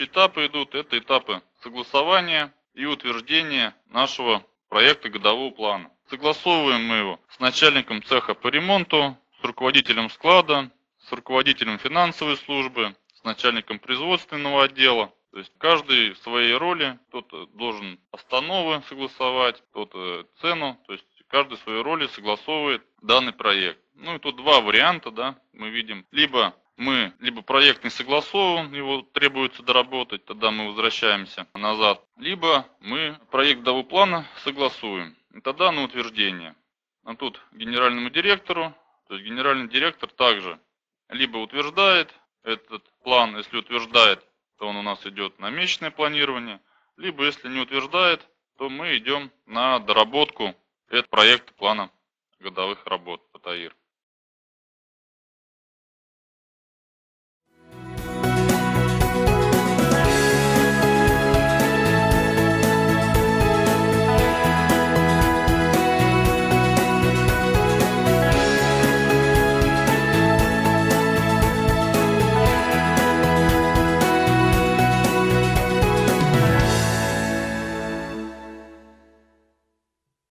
Следующие этапы идут, это этапы согласования и утверждения нашего проекта годового плана. Согласовываем мы его с начальником цеха по ремонту, с руководителем склада, с руководителем финансовой службы, с начальником производственного отдела. То есть каждый в своей роли, кто-то должен основы согласовать, кто-то цену, то есть каждый в своей роли согласовывает данный проект. Ну и тут два варианта, да, мы видим. Либо проект не согласован, его требуется доработать, тогда мы возвращаемся назад. Либо мы проект годового плана согласуем, и тогда на утверждение. А тут генеральному директору, то есть генеральный директор также либо утверждает этот план, если утверждает, то он у нас идет на месячное планирование, либо если не утверждает, то мы идем на доработку этого проекта плана годовых работ по ТАИР.